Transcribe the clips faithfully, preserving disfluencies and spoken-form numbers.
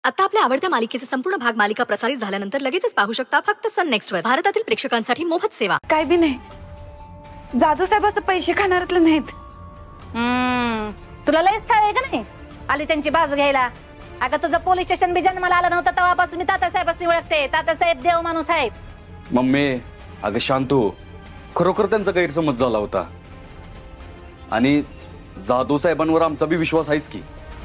आता आपल्या आवडत्या मालिकेचे संपूर्ण भाग मालिका प्रसारित झाल्यानंतर लगेचच पाहू शकता फक्त सन नेक्स्ट वर. भारतातील प्रेक्षकांसाठी मोफत सेवा. काय बी नाही, जाधव साहेब असं पैसे खाणारातले नाहीत. हम्म तुला लयच छान आहे का नाही आली त्यांची बाजू घ्यायला. अगं तुझं पोलीस स्टेशन बी जन्माला आलं नव्हतं तेव्हापासून मी तात्यासाहेबांनी ओळखते. तात्यासाहेब देव माणूस आहेत. मम्मी अगं शांतू, खरोखर त्यांचा गैरसमज झाला होता आणि जाधव साहेबांवर आमचा बी विश्वास आहेच की.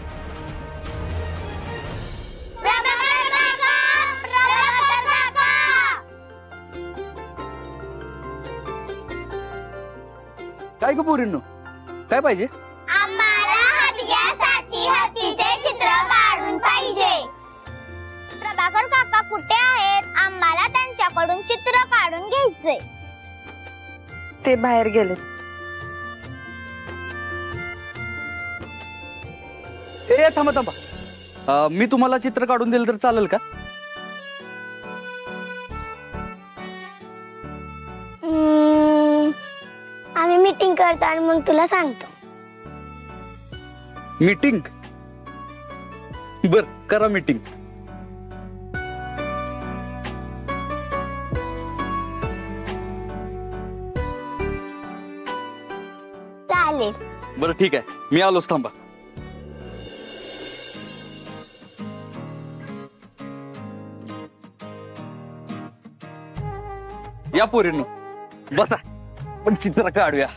काय ग पोरींनो, काय पाहिजे? आम्हाला हत्तीसाठी हत्तीचे चित्र काढून पाहिजे. प्रभाकर काका कुठे आहेत? आम्हाला त्यांच्याकडून चित्र काढून घ्यायचे. ते बाहेर गेले. ए थांबा थांबा, अं, मी तुम्हाला चित्र काढून दिलं तर चालेल का? आम्ही मीटिंग करतो आणि मग तुला सांगतो. मीटिंग? बर करा मीटिंग. चालेल. बरं ठीक आहे, मी आलोच. थांबा. या पोरींनो बसा, पण चित्र काढूया.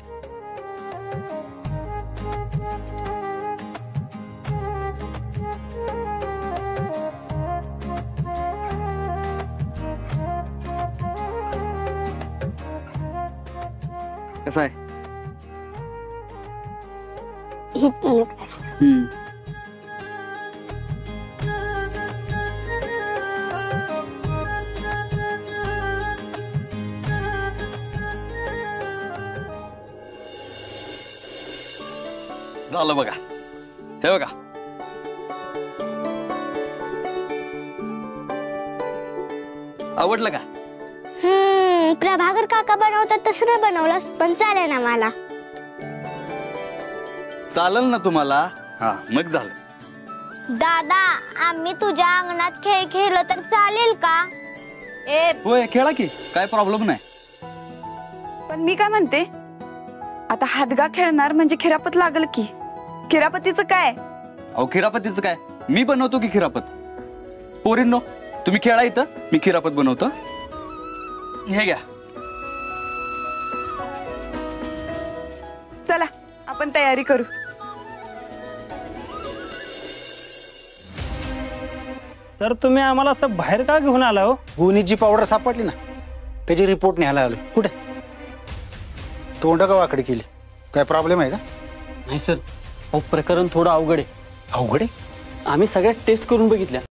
कसं आहे? हम्म झालं बघा. हे बघा, आवडलं का? हम्म प्रभाकर काका बनवतात तसं नाही बनवलंस, पण चालेल ना मला. चालेल ना तुम्हाला? हा मग झालं. दादा आम्ही तुझ्या अंगणात खेळ खेळलो तर चालेल का? ए होय खेळा की, काय प्रॉब्लेम नाही. पण मी काय म्हणते, आता हादगा खेळणार म्हणजे खिरापत लागल की. खिरापतीचं काय? अहो खिरापतीचं काय, मी बनवतो की खिरापत. पोरींनो तुम्ही खेळा इथं, मी खिरापत बनवतो. हे घ्या. चला आपण तयारी करू. सर तुम्ही आम्हाला असं बाहेर का घेऊन आला हो? गुन्ह्याची पावडर सापडली ना, त्याची रिपोर्ट न्यायला आलो. कुठे तोंड का वाकडी केली? काय प्रॉब्लेम आहे का? नाही सर, अहो प्रकरण थोडं अवघड आहे. अवघड आहे? आम्ही सगळ्या टेस्ट करून बघितल्या,